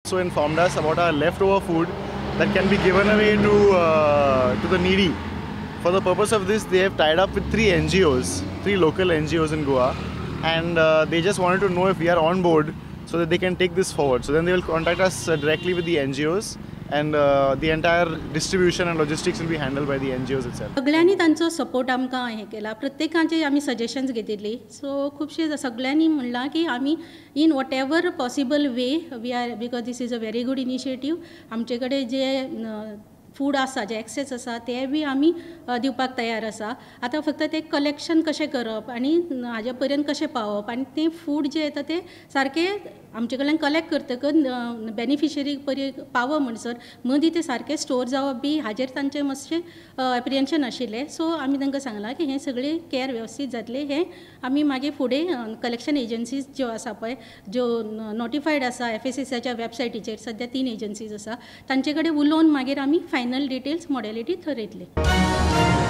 So informed us about our leftover food that can be given away to the needy. For the purpose of this, they have tied up with 3 NGOs, 3 local NGOs in Goa, and they just wanted to know if we are on board so that they can take this forward. So then they will contact us directly with the NGOs, and the entire distribution and logistics will be handled by the NGOs itself. सगळ्यांनी तांचो support आमकां हे केला, प्रत्येकाचे आमी suggestions घेतिल्ली. So खुबशे सगळ्यांनी म्हणलां की आमी in whatever possible way we are, because this is a very good initiative. आमचे कडेन जे फूड आसा, जे एक्सेस आसा ते बी आमी दिवपाक तयार आसा. आतां फक्त ते कलेक्शन कशें करप आनी हाजे पर्यंत कशें पावप, आनी तें फूड जे येता ते सारकें आमचे कडल्यान कलेक्ट करतकच बेनिफिशरी पर्यंत पावप म्हणसर मदीं ते सारकें स्टोर जावप बी हाजेर तांचें मातशें एप्रिहेन्शन आशिल्लें. सो आमी तांकां सांगलां की हें सगळें केअर वेवस्थीत जातलें. हें आमी मागीर फुडें कलेक्शन एजन्सीज ज्यो आसा पळय, ज्यो नोटिफायड आसा FSSAच्या वेबसायटीचेर सद्या 3 एजन्सीज आसा, तांचे कडेन उलोवन मागीर आमी फायनल डिटेल्स मॉडेलिटी थरयतले.